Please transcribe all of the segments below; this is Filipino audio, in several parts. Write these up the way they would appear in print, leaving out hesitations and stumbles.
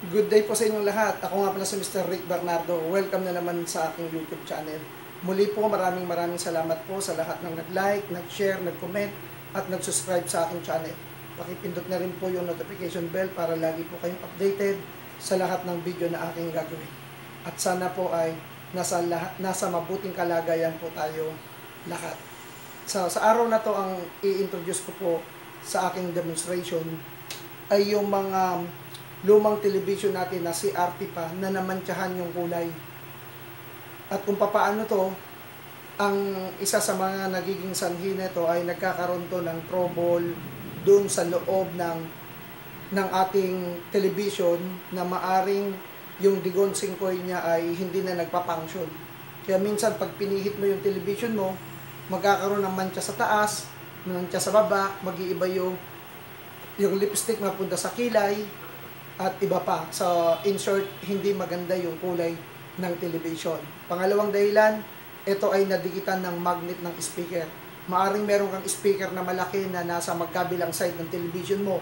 Good day po sa inyong lahat. Ako nga pala si Mr. Rick Bernardo. Welcome na naman sa aking YouTube channel. Muli po, maraming salamat po sa lahat ng nag-like, nag-share, nag-comment at nag-subscribe sa aking channel. Pakipindot na rin po yung notification bell para lagi po kayong updated sa lahat ng video na aking gagawin. At sana po ay nasa mabuting kalagayan po tayo lahat. So, sa araw na to, ang i-introduce ko po sa aking demonstration ay yung mga lumang television natin na CRT pa na namantsahan yung kulay. At kung papaano to, ang isa sa mga nagiging sanhi nito ay nagkakaroon to ng trouble doon sa loob ng ating television na maaring yung degaussing coil niya ay hindi na nagpa-function. Kaya minsan pag pinihit mo yung television mo, magkakaroon ng mantsa sa taas, mantsa sa baba, mag-iiba yung lipstick mapunta sa kilay, at iba pa. So, in short, hindi maganda yung kulay ng television. Pangalawang dahilan, ito ay nadikitan ng magnet ng speaker. Maaring meron kang speaker na malaki na nasa magkabilang side ng television mo.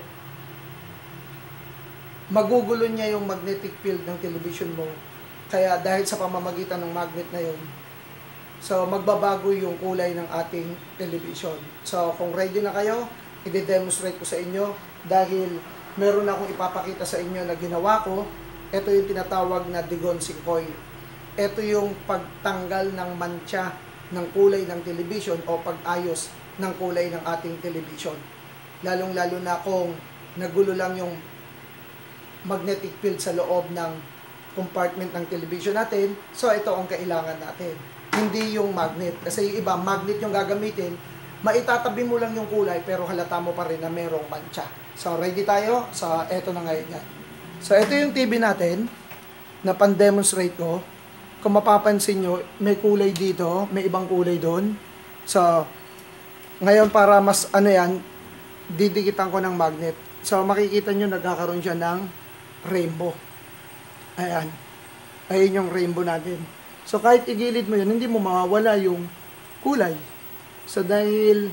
Magugulo niya yung magnetic field ng television mo. Kaya dahil sa pamamagitan ng magnet na yun, so magbabago yung kulay ng ating television. So, kung ready na kayo, i-demonstrate ko sa inyo dahil meron akong ipapakita sa inyo na ginawa ko. Ito yung tinatawag na degaussing coil. Ito yung pagtanggal ng mantsa ng kulay ng television o pag-ayos ng kulay ng ating television. Lalong-lalo na kung nagulo lang yung magnetic field sa loob ng compartment ng television natin. So, ito ang kailangan natin. Hindi yung magnet. Kasi yung iba, magnet yung gagamitin, maitatabi mo lang yung kulay pero halata mo pa rin na merong mantsa. So, ready tayo? So, eto na ngayon yan. So, ito yung TV natin na pan-demonstrate ko. Kung mapapansin nyo, may kulay dito, may ibang kulay doon. So, ngayon para mas didikitan ko ng magnet. So, makikita nyo nagkakaroon siya ng rainbow. Ayan. Ayun yung rainbow natin. So, kahit igilid mo yun, hindi mo mawawala yung kulay. So, dahil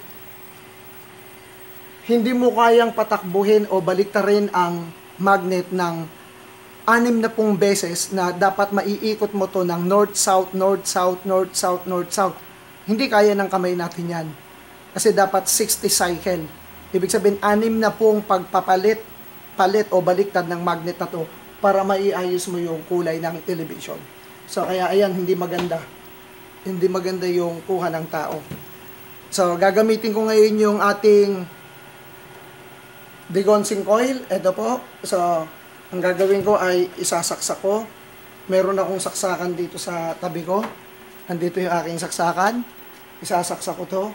hindi mo kayang patakbuhin o baliktarin ang magnet ng 60 beses na dapat maiikot mo to ng north-south, north-south, north-south, north-south. Hindi kaya ng kamay natin yan. Kasi dapat 60 cycle. Ibig sabihin, 60 pagpapalit o baliktad ng magnet na to para maiayos mo yung kulay ng television. So, kaya ayan, hindi maganda. Hindi maganda yung kuha ng tao. So, gagamitin ko ngayon yung ating degaussing coil. Ito po. So, ang gagawin ko ay isasaksak ko. Meron akong saksakan dito sa tabi ko. Nandito yung aking saksakan. Isasaksak ko to.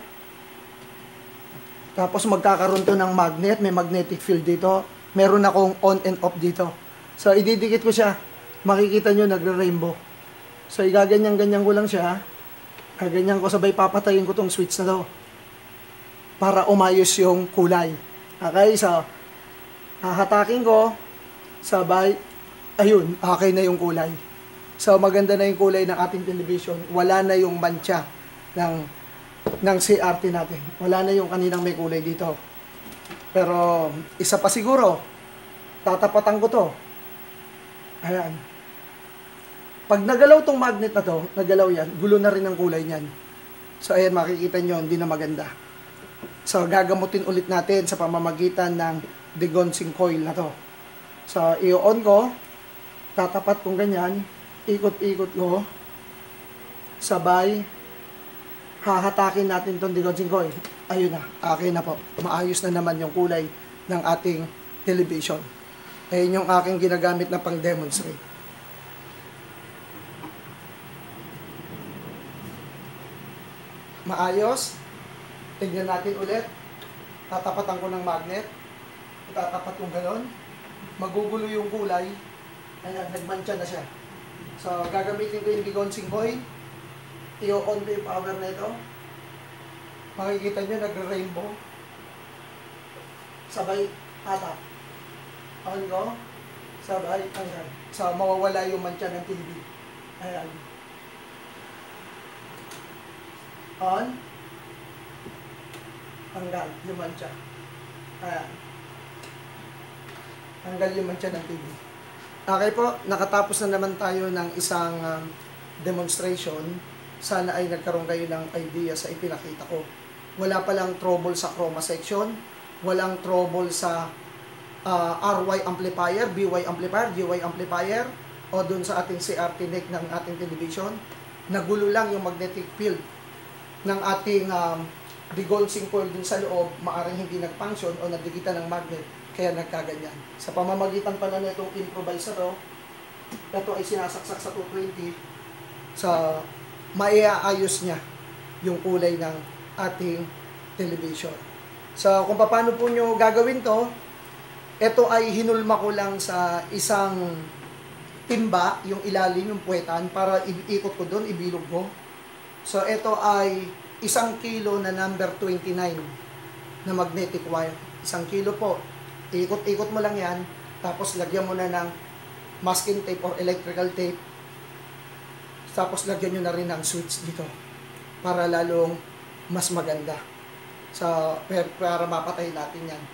Tapos magkakaroon to ng magnet. May magnetic field dito. Meron akong on and off dito. So, ididikit ko siya. Makikita nyo, nagre-rainbow. So, igaganyan-ganyan ko lang siya. Gaganyan ko, sabay papatayin ko tong switch na to. Para umayos yung kulay. Okay, so, hahatakin ko, sabay, ayun, okay na yung kulay. So, maganda na yung kulay ng ating television. Wala na yung mantsa ng CRT natin. Wala na yung kaninang may kulay dito. Pero, isa pa siguro, tatapatan ko to. Ayan. Pag nagalaw tong magnet na to, nagalaw yan, gulo na rin ang kulay niyan. So, ayan, makikita nyo, hindi na maganda. So, gagamutin ulit natin sa pamamagitan ng degaussing coil na to. So, i-on ko, tatapat kong ganyan, ikot-ikot ko, sabay, hahatakin natin itong degaussing coil. Ayun na, okay na po. Maayos na naman yung kulay ng ating television. Ayun yung aking ginagamit na pang-demonstrate. Maayos. Tignan natin ulit. Tatapatan ko ng magnet. Tatapat kong gano'n. Magugulo yung kulay. Ayan, nagmantsa na siya. So, gagamitin ko yung degaussing coil. I-on ko yung power na ito. Makikita nyo, nagre-rainbow. Sabay, tatap. On ko. Sabay, hanggang. So, mawawala yung mantsa ng TV. Ayan. On. Hanggang yung mantsa. Ayan. Hanggang yung mantsa ng TV. Okay po, nakatapos na naman tayo ng isang demonstration. Sana ay nagkaroon kayo ng idea sa ipinakita ko. Wala palang trouble sa chroma section, walang trouble sa RY amplifier, BY amplifier, GY amplifier, o dun sa ating CRT neck ng ating television. Nagulo lang yung magnetic field ng ating Degaussing coil dun sa loob, maaring hindi nag-function o nadigitan ng magnet, kaya nagkaganyan. Sa pamamagitan pala na itong improviser, ito ay sinasaksak sa 220, sa maiaayos niya yung kulay ng ating television. So, kung paano po nyo gagawin to, ito ay hinulma ko lang sa isang timba, yung ilalim, yung puwetan, para iikot ko doon, ibilog ko. So, ito ay 1 kilo na number 29 na magnetic wire. 1 kilo po. Ikot-ikot mo lang yan, tapos lagyan mo na ng masking tape or electrical tape. Tapos lagyan nyo na rin ng switch dito para lalong mas maganda. Para mapatay natin yan.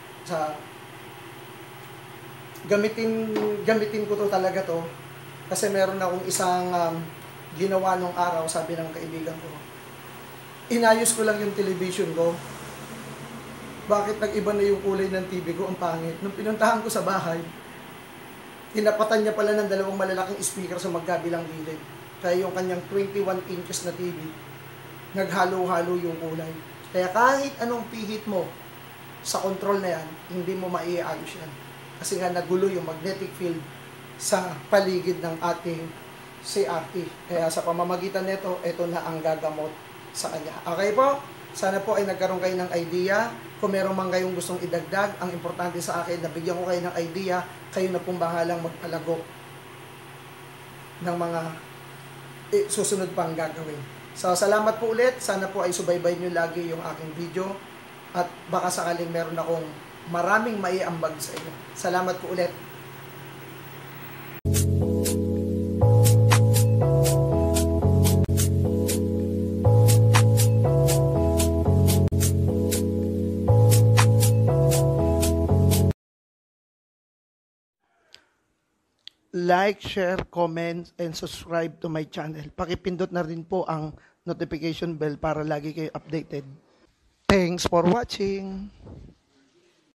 Gamitin ko to talaga to kasi meron akong isang ginawa nung araw, sabi ng kaibigan ko. Inayos ko lang yung television ko. Bakit nag-iba na yung kulay ng TV ko? Ang pangit. Nung pinuntahan ko sa bahay, tinapatan niya pala ng 2 malalaking speaker sa magkabilang gilid. Kaya yung kanyang 21 inches na TV, naghalo-halo yung kulay. Kaya kahit anong pihit mo sa control na yan, hindi mo maiayos yan. Kasi nga nagulo yung magnetic field sa paligid ng ating CRT. Kaya sa pamamagitan nito, ito na ang gagamot sa kanya. Okay po? Sana po ay nagkaroon kayo ng idea. Kung meron man kayong gustong idagdag, ang importante sa akin, nabigyan ko kayo ng idea, kayo na pong bahalang magpalago ng mga susunod pang gagawin. So, salamat po ulit. Sana po ay subaybay nyo lagi yung aking video. At baka sakaling meron akong maraming maiambag sa inyo. Salamat po ulit. Like, share, comment, and subscribe to my channel. Pakipindot na rin po ang notification bell para lagi kayo updated. Thanks for watching!